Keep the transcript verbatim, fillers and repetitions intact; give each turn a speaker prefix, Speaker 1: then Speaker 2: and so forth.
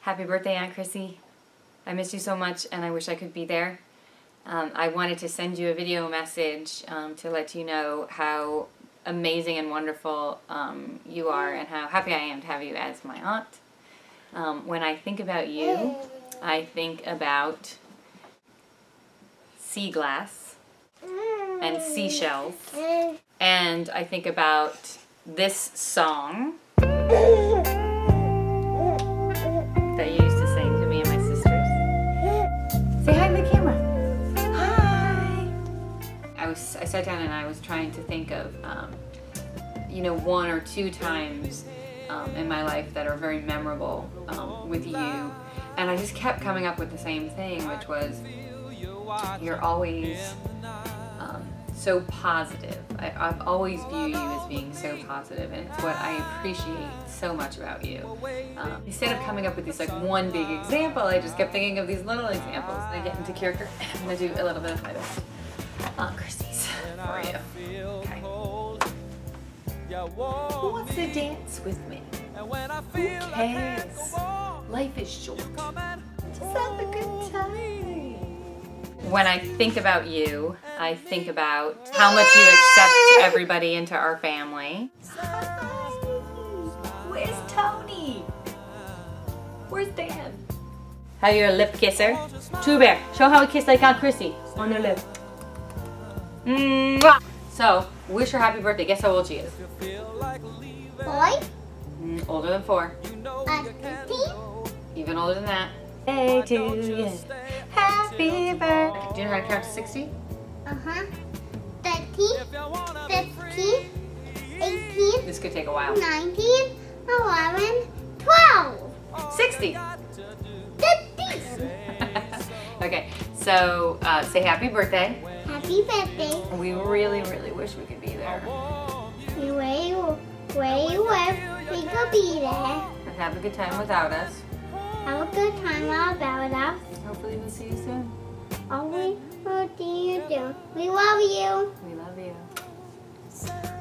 Speaker 1: Happy birthday, Aunt Chrissy. I miss you so much and I wish I could be there. Um, I wanted to send you a video message um, to let you know how amazing and wonderful um, you are and how happy I am to have you as my aunt. Um, when I think about you, I think about sea glass and seashells, and I think about this song that you used to sing to me and my sisters. Say hi to the camera. Hi. I was I sat down and I was trying to think of um, you know, one or two times um, in my life that are very memorable um, with you, and I just kept coming up with the same thing, which was you're always um, so positive. I, I've always viewed you as being so positive, and it's what I appreciate so much about you. Um, instead of coming up with this like one big example, I just kept thinking of these little examples. And I get into character. I'm gonna do a little bit of my best. Aunt Chrissy's for you. Okay. Who wants to dance with me? Who cares? Life is short. Just have a good time. When I think about you, I think about how much you accept everybody into our family. Where's Tony? Where's Dan? How you're a lip kisser? True Bear, show how we kiss like Aunt Chrissy on your lip. Mwah! So, wish her happy birthday. Guess how old she is?
Speaker 2: Boy?
Speaker 1: Mm, older than four.
Speaker 2: Uh, fifteen?
Speaker 1: Even older than that. Hey to you. Happy birthday. Do you know how to count to sixty?
Speaker 2: Uh-huh. thirteen, fifteen, eighteen,
Speaker 1: This could take a while.
Speaker 2: nineteen, eleven, twelve.
Speaker 1: sixty.
Speaker 2: fifty.
Speaker 1: Okay, so uh, say happy birthday.
Speaker 2: Happy birthday.
Speaker 1: We really, really wish we could be there.
Speaker 2: Where you, where you live, we could be there.
Speaker 1: And have a good time without us.
Speaker 2: Have a good time about us.
Speaker 1: Hopefully we'll see you soon.
Speaker 2: Always, what do you do? We love you.
Speaker 1: We love you.